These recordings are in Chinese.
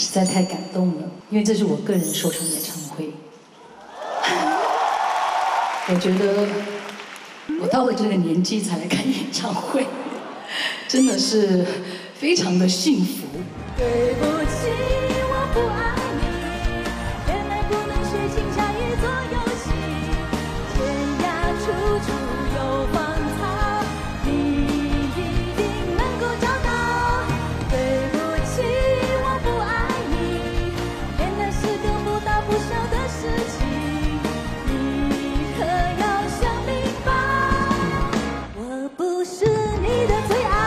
实在太感动了，因为这是我个人首场演唱会。我觉得我到了这个年纪才来看演唱会，真的是非常的幸福。 对不起，我不爱你，原来不能虚情假意做游戏，天涯处处有芳草，你一定能够找到。对不起，我不爱你，原来是个不大不小的事情，你可要想明白，我不是你的最爱。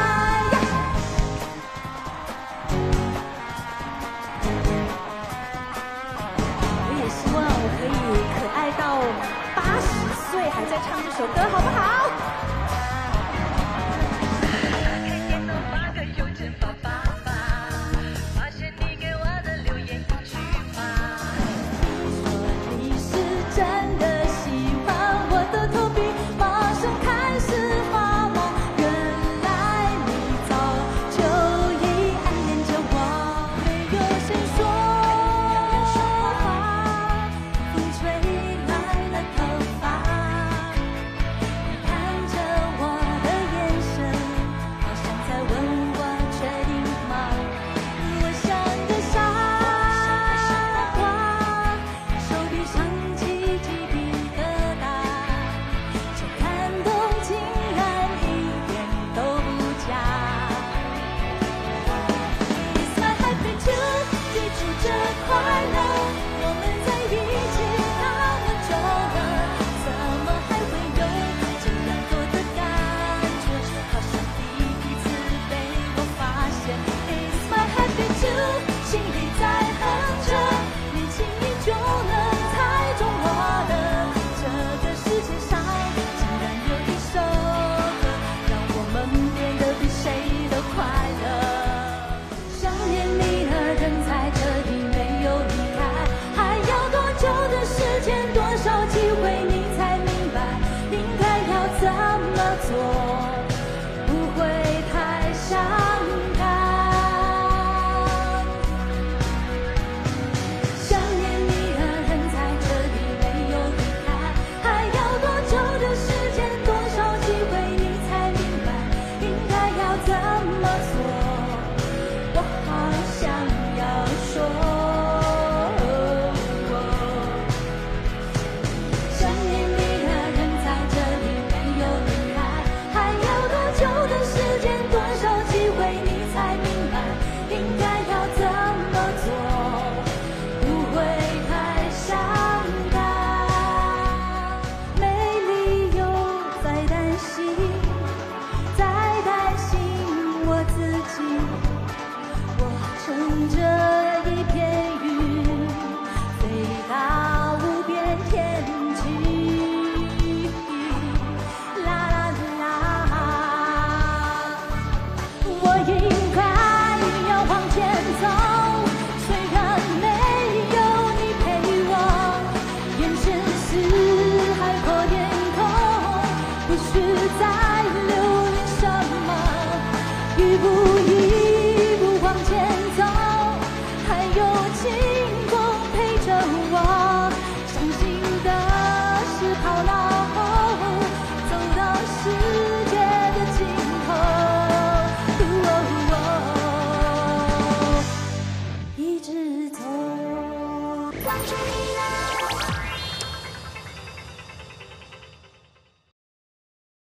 到80岁还在唱这首歌，好不好？你说你是真的喜欢我的头皮，马上开始发毛，原来你早就已暗恋着我，没有谁说话，风吹望着你来。